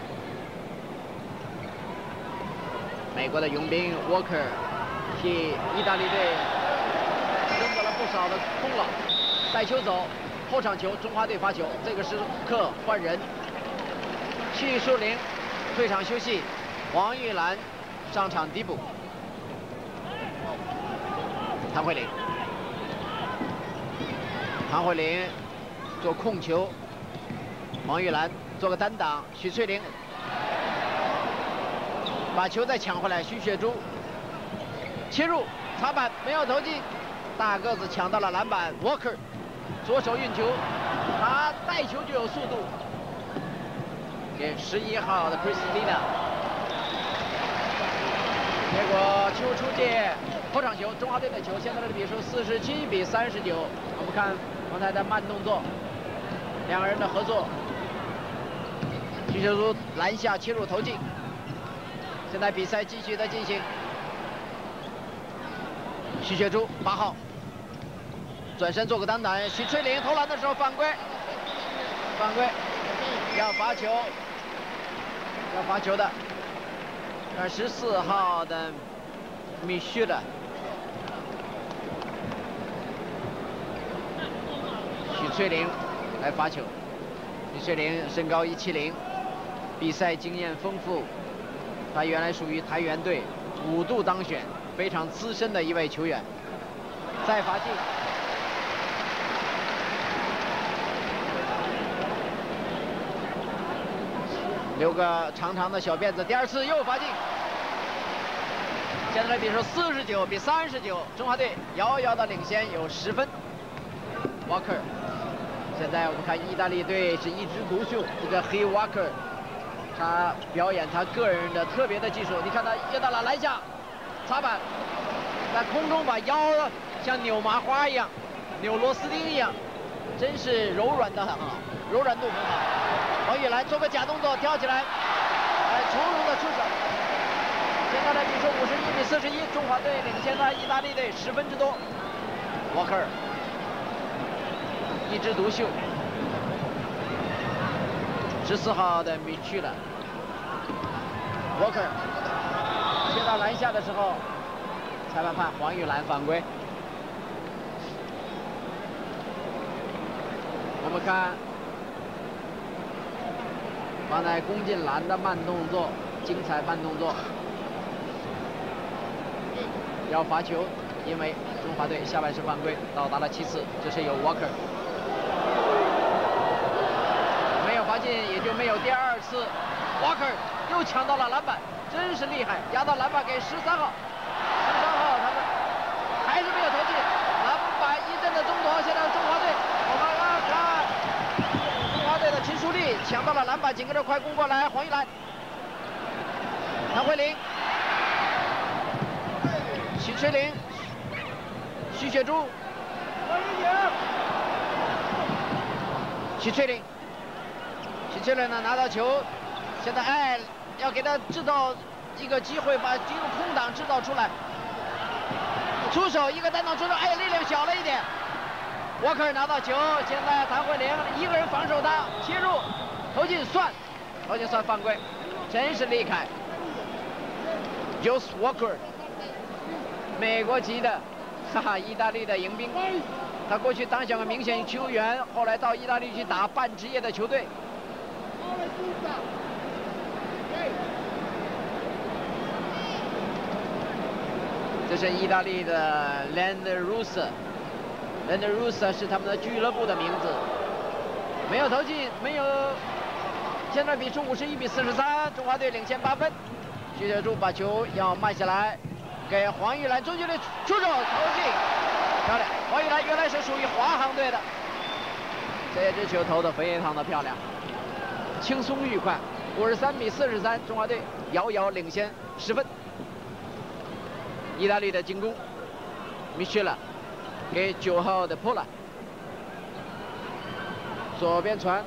A: 美国的佣兵 Walker 替意大利队争得了不少的功劳。带球走，后场球，中华队发球，这个时刻换人，戚树林退场休息，黄玉兰上场替补。 谭慧玲，谭慧玲做控球，黄玉兰做个单挡，许翠玲把球再抢回来，徐雪珠切入擦板没有投进，大个子抢到了篮板 ，Walker 左手运球，他带球就有速度，给十一号的 Christina， 结果球出界。 后场球，中华队的球，现在的比数四十七比三十九。我们看刚才的慢动作，两个人的合作。徐雪珠篮下切入投进。现在比赛继续的进行。徐雪珠八号转身做个单挡，许翠玲投篮的时候犯规，犯规，要罚球，要罚球的。二十四号的米歇尔。 许翠玲来罚球。许翠玲身高一七零，比赛经验丰富。她原来属于台元队，五度当选，非常资深的一位球员。再罚进，留个长长的小辫子，第二次又罚进。现在的比数四十九比三十九，中华队遥遥的领先，有十分。Walker。 现在我们看意大利队是一枝独秀，这个黑 Walker， 他表演他个人的特别的技术。你看他越到了篮下，擦板，在空中把腰像扭麻花一样，扭螺丝钉一样，真是柔软的很好，柔软度很好。黄玉兰做个假动作跳起来，哎，从容的出手。现在的比数五十一比四十一，中华队领先了意大利队十分之多。Walker。 一枝独秀，十四号的米去了 ，Walker 切到篮下的时候，裁判判黄玉兰犯规。我们看刚才攻进篮的慢动作，精彩慢动作，要罚球，因为中华队下半时犯规到达了七次，这是有 Walker。 罚进也就没有第二次 ，Walker 又抢到了篮板，真是厉害，压到篮板给十三号，十三号他们还是没有投进，篮板一阵的争夺，现在中华队，我们看中华队的秦淑丽抢到了篮板，紧跟着快攻过来，黄玉兰、谭慧玲、许翠玲、徐雪珠、许翠玲。 许翠玲呢拿到球，现在哎要给他制造一个机会，把进入空档制造出来。出手一个单挡出手，哎力量小了一点。Walker拿到球，现在谭慧玲一个人防守他，切入投进算，投进算犯规，真是厉害。Josh Walker， 美国籍的，哈哈，意大利的迎宾，他过去当小个明星球员，后来到意大利去打半职业的球队。 这是意大利的 Land Russa，Land Russa 是他们的俱乐部的名字。没有投进，没有。现在比数五十一比四十三，中华队领先八分。徐雪珠把球要慢下来，给黄玉兰中距离出手投进，漂亮！黄玉兰原来是属于华航队的，这支球投得非常的漂亮，轻松愉快。五十三比四十三，中华队遥遥领先十分。 意大利的进攻，米歇尔给九号的波拉，左边传，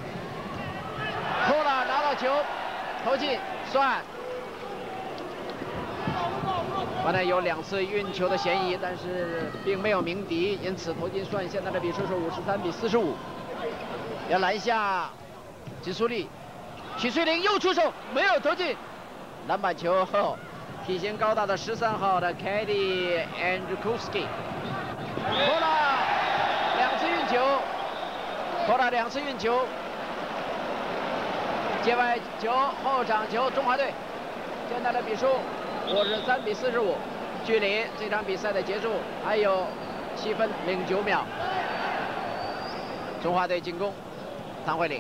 A: 波拉拿到球，投进，算， 完了有两次运球的嫌疑，但是并没有鸣笛，因此投进算。现在的比数是五十三比四十五。要拦下吉苏利，许翠玲又出手，没有投进，篮板球后，体型高大的十三号的 Katie Andrzejewski， 破了两次运球，破了两次运球。界外球后场球，中华队现在的比数五十三比四十五，距离这场比赛的结束还有七分零九秒。中华队进攻，唐慧玲。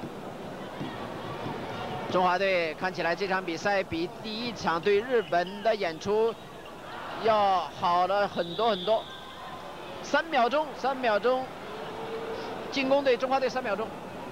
A: 中华队看起来这场比赛比第一场对日本的演出要好了很多很多。三秒钟，三秒钟，进攻队中华队三秒钟。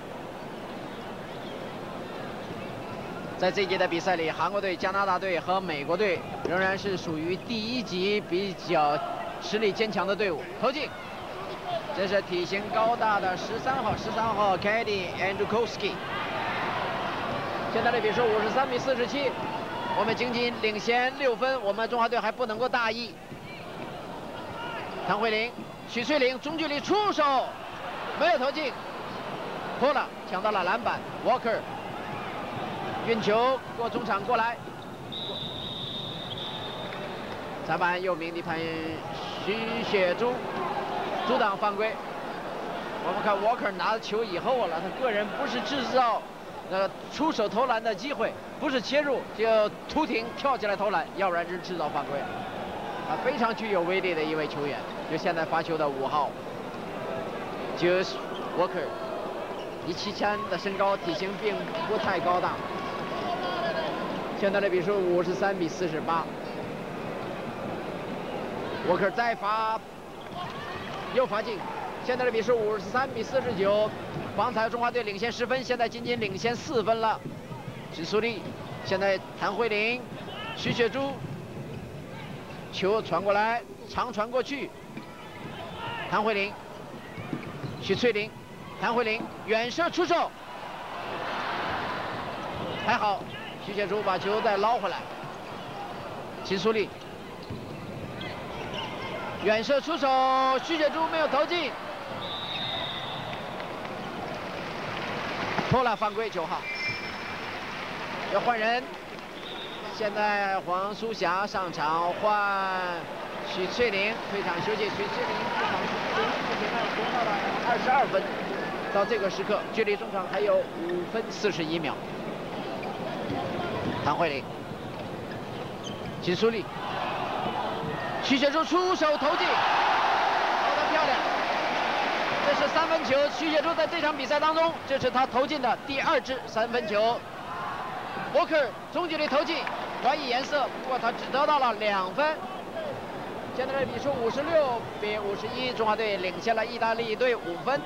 A: 在这届的比赛里，韩国队、加拿大队和美国队仍然是属于第一级比较实力坚强的队伍。投进，这是体型高大的十三号，十三号 Katie Andrzejewski。现在的比数五十三比四十七，我们仅仅领先六分，我们中华队还不能够大意。唐慧玲、许翠玲中距离出手，没有投进，破了，抢到了篮板 ，Walker。运球过中场过来，裁判又鸣笛判徐雪珠阻挡犯规。我们看 Walker 拿球以后了，他个人不是制造那个出手投篮的机会，不是切入就突停跳起来投篮，要不然就是制造犯规。啊，非常具有威力的一位球员，就现在发球的五号 Josh Walker， 一七三的身高，体型并不太高大。现在的比数五十三比四十八。沃克再罚，又罚进。现在的比数五十三比四十九。方才中华队领先十分，现在仅仅领先四分了。许苏丽，现在谭慧玲、徐雪珠，球传过来，长传过去。谭慧玲、许翠玲、谭慧玲远射出手，还好。徐雪珠把球再捞回来，秦苏丽远射出手，徐雪珠没有投进，破了犯规九号，要换人。现在黄淑霞上场换许翠玲退场休息，许翠玲退场休息，目前呢得到了二十二分，到这个时刻距离中场还有五分四十一秒。唐慧玲、秦苏丽、徐雪珠出手投进，投得漂亮。这是三分球，徐雪珠在这场比赛当中，这是她投进的第二支三分球。沃克中距离投进，怀疑颜色，不过他只得到了两分。现在的比数五十六比五十一，中华队领先了意大利队五分。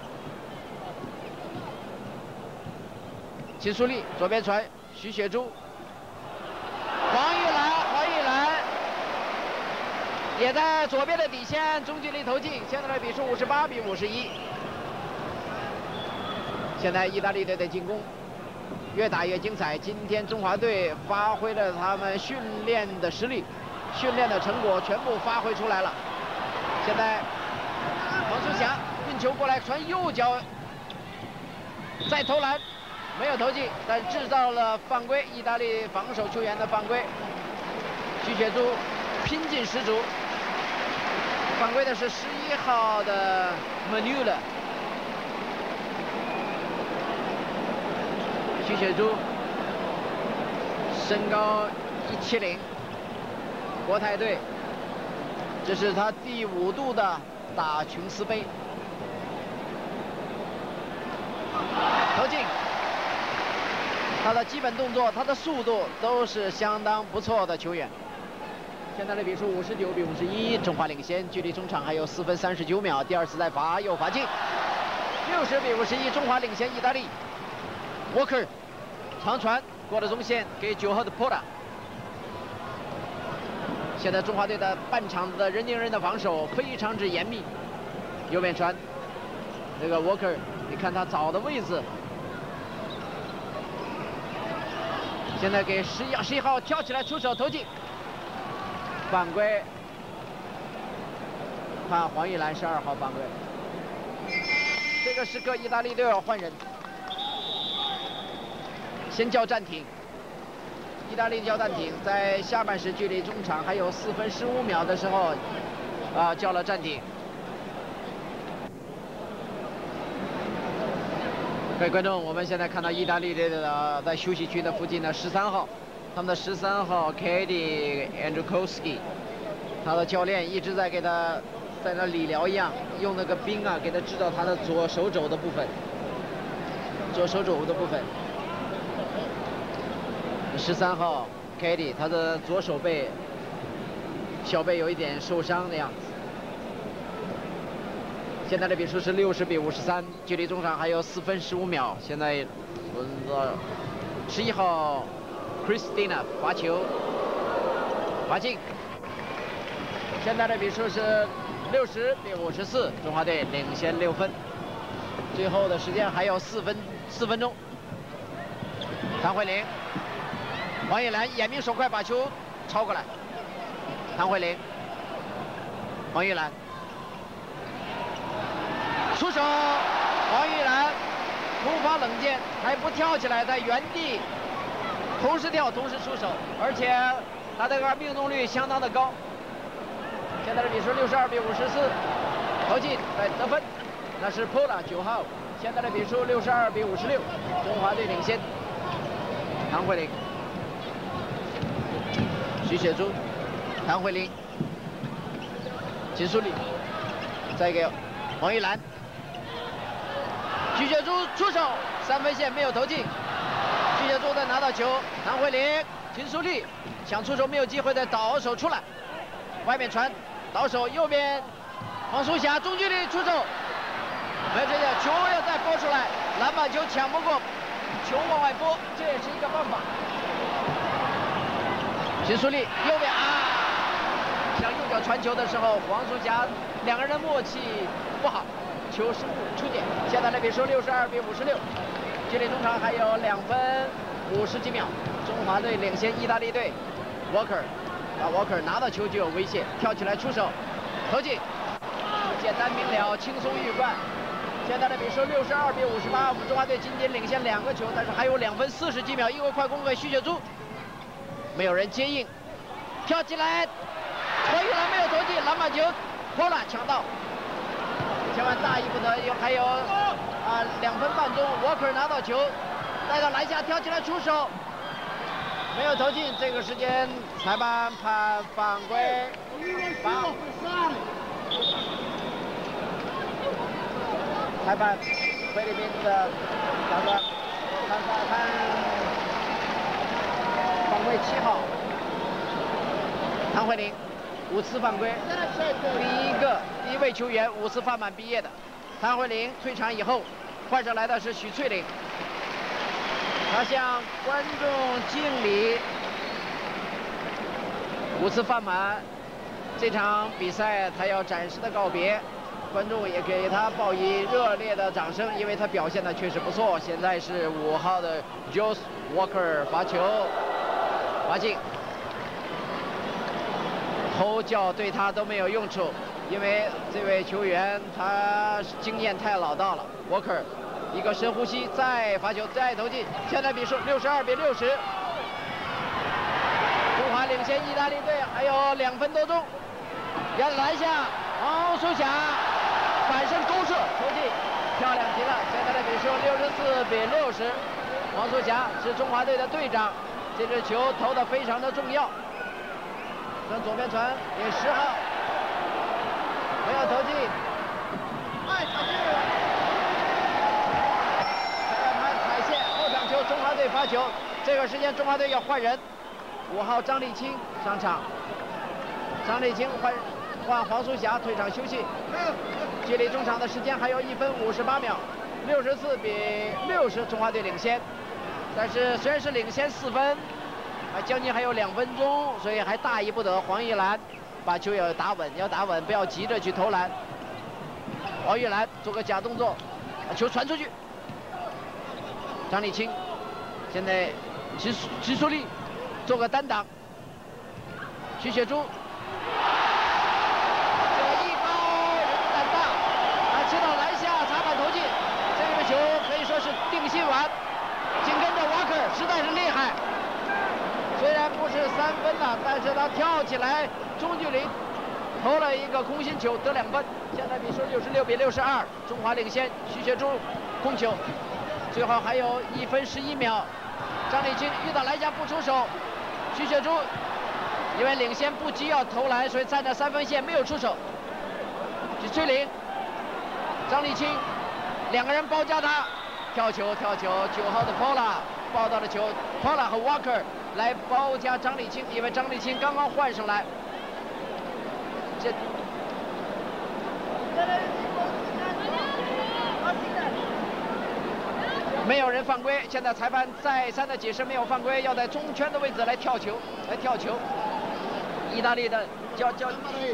A: 秦苏丽左边传，徐雪珠。黄玉兰，黄玉兰也在左边的底线中距离投进，现在的比数五十八比五十一。现在意大利队的进攻越打越精彩，今天中华队发挥了他们训练的实力，训练的成果全部发挥出来了。现在黄淑霞运球过来传右脚，再投篮。没有投进，但制造了犯规，意大利防守球员的犯规。徐雪珠拼劲十足，犯规的是十一号的 Manula。徐雪珠身高一七零，国泰队，这是他第五度的打琼斯杯，投进。他的基本动作，他的速度都是相当不错的球员。现在的比数五十九比五十一，中华领先，距离中场还有四分三十九秒。第二次再罚，又罚进，六十比五十一，中华领先意大利。沃克长传过了中线，给九号的 Porta。现在中华队的半场的人盯人的防守非常之严密。右边传，这个沃克，你看他找的位置。现在给十一十一号跳起来出手投进， 犯规，判黄玉兰十二号犯规。这个时刻，意大利队要换人，先叫暂停。意大利叫暂停，在下半时距离中场还有四分十五秒的时候，啊、呃，叫了暂停。各位观众，我们现在看到意大利队的在休息区的附近的十三号，他们的十三号 Katie Andrzejkowski， 他的教练一直在给他在那理疗一样，用那个冰啊给他治疗他的左手肘的部分，左手肘的部分。十三号 Katie， 他的左手背小背有一点受伤的样子。现在的比数是六十比五十三，距离中场还有四分十五秒。现在轮到十一号 Christina 罚球，罚进。现在的比数是六十比五十四，中华队领先六分。最后的时间还有四分四分钟。谭慧玲，王一兰眼明手快把球超过来。谭慧玲，王玉兰。出手，王玉兰突发冷箭，还不跳起来，在原地同时跳同时出手，而且他这个命中率相当的高。现在的比数六十二比五十四，投进在得分，那是 Pola 九号。现在的比数六十二比五十六，中华队领先。谭慧玲、徐雪珠、谭慧玲、金淑丽，再给王玉兰。徐雪珠出手，三分线没有投进。徐雪珠再拿到球，谭慧玲、秦淑丽想出手没有机会，再倒手出来，外面传，倒手右边，黄淑霞中距离出手，没有追掉，球要再拨出来，篮板球抢不过，球往外拨，这也是一个办法。秦淑丽右边啊，向右脚传球的时候，黄淑霞两个人默契不好。球失误出界，现在的比数六十二比五十六，距离中场还有两分五十几秒，中华队领先意大利队。Walker， 啊 Walker 拿到球就有威胁，跳起来出手，投进，简单明了，轻松玉冠。现在的比数六十二比五十八，我们中华队仅仅领先两个球，但是还有两分四十几秒，一个快攻给徐雪珠，没有人接应，跳起来，黄玉兰没有投进，篮板球破了，抢到。千万大意不得，有还有啊两分半钟，沃克拿到球，带到篮下跳起来出手，没有投进。这个时间裁判判犯规，罚。裁判菲律宾的法官判罚判犯规七号，谭慧玲。五次犯规，第一个第一位球员五次犯满毕业的。谭慧玲退场以后，换上来的是许翠玲，她向观众敬礼。五次犯满，这场比赛她要暂时的告别，观众也给她报以热烈的掌声，因为她表现的确实不错。现在是五号的 Joss Walker 罚球，罚进。吼叫对他都没有用处，因为这位球员他经验太老道了。Walker 一个深呼吸，再罚球，再投进。现在比数六十二比六十，中华领先意大利队还有两分多钟。要篮下，黄淑霞反身勾射投进，漂亮极了。现在的比数六十四比六十，黄淑霞是中华队的队长，这支球投得非常的重要。向左边传给十号，没有投进。哎，踩进了。裁判踩线，后场球，中华队罚球。这个时间中华队要换人，五号张丽青上场。张丽青换换黄淑霞退场休息。距离中场的时间还有一分五十八秒，六十四比六十，中华队领先。但是虽然是领先四分。还将近还有两分钟，所以还大意不得。黄玉兰把球要打稳，要打稳，不要急着去投篮。黄玉兰做个假动作，把球传出去。张丽青，现在齐齐淑丽做个单挡。徐雪珠起来，中距离投了一个空心球，得两分。现在比数六十六比六十二，中华领先。徐雪珠控球，最后还有一分十一秒。张立清遇到来家不出手，徐雪珠因为领先不急要投篮，所以站在三分线没有出手。许翠玲、张立清两个人包夹他，跳球跳球，九号的 Paula 抱到了球 ，Paula 和 Walker 来包夹张立清，因为张立清刚刚换上来。这没有人犯规，现在裁判再三的解释没有犯规，要在中圈的位置来跳球，来跳球。意大利的教教，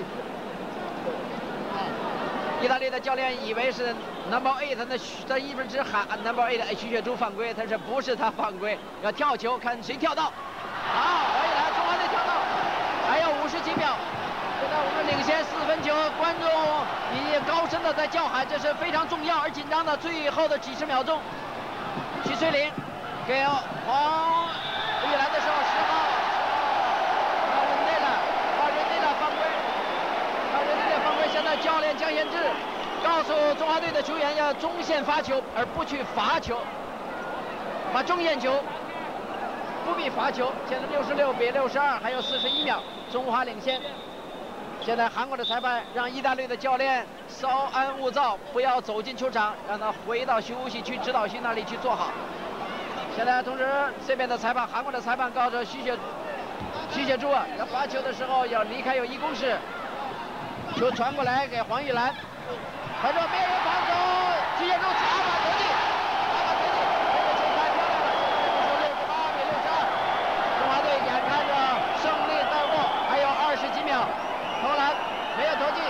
A: 意大利的教练以为是 number eight 的他一直喊 number eight 的徐雪珠犯规，他说不是他犯规，要跳球，看谁跳到。好，黄一兰，中华队跳到，还有五十几秒。现在我们领先四分球，观众以高声的在叫喊，这是非常重要而紧张的最后的几十秒钟。徐翠玲给黄玉兰的时候，十号，十号，人内了，把人内了犯规，把人内了犯规。现在教练江贤志告诉中华队的球员要中线发球，而不去罚球，把中线球，不必罚球。现在六十六比六十二，还有四十一秒，中华领先。现在韩国的裁判让意大利的教练稍安勿躁，不要走进球场，让他回到休息区指导区那里去坐好。现在同时这边的裁判，韩国的裁判告诉徐雪徐雪珠啊，要罚球的时候要离开友谊攻势。球传过来给黄玉兰，他说没人防守，徐雪珠查法投进，查法投进，这个球太漂亮了，六十八比六十二，中华队眼看着胜利在握，还有二十几秒。投篮没有投进，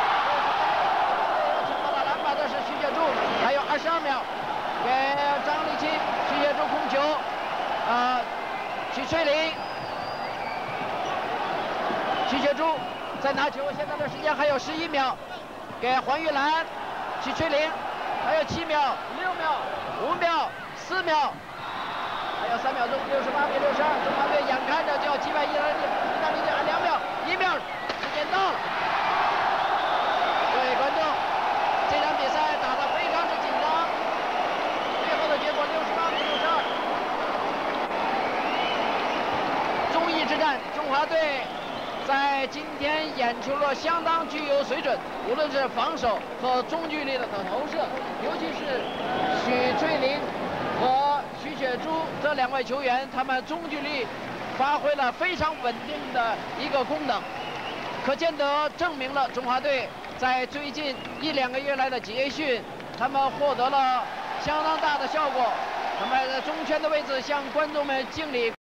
A: 抢到了篮板的是徐雪珠，还有二十二秒，给张立清，徐雪珠控球，啊、呃，许翠玲，徐雪珠在拿球，现在的时间还有十一秒，给黄玉兰，许翠玲，还有七秒、六秒、五秒、四秒，还有三秒钟，六十八比六十二，中华队眼看着就要击败意大利，意大利队还两秒，一秒。时间到了，各位观众，这场比赛打得非常之紧张，最后的结果六十八比六十二。中意之战，中华队在今天演出了相当具有水准，无论是防守和中距离的投射，尤其是许翠玲和徐雪珠这两位球员，他们中距离发挥了非常稳定的一个功能。可见得证明了中华队在最近一两个月来的集训，他们获得了相当大的效果。他们在中圈的位置向观众们敬礼。